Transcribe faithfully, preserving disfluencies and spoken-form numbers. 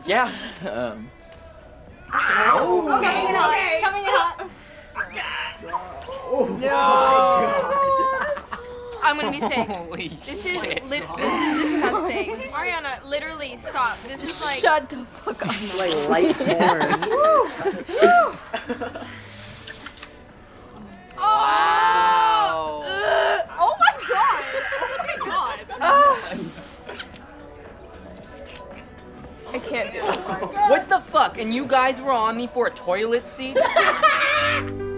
Yeah. Um. Oh, okay, coming in hot. Okay. Coming in hot. Oh, no. I'm gonna be sick. Holy this is shit. lit this is disgusting. Arianna, literally stop. This is like shut the fuck up. Like light porn. Oh! Wow. Uh, oh my god! Oh my god! Oh. I can't do this. What the fuck? And you guys were on me for a toilet seat?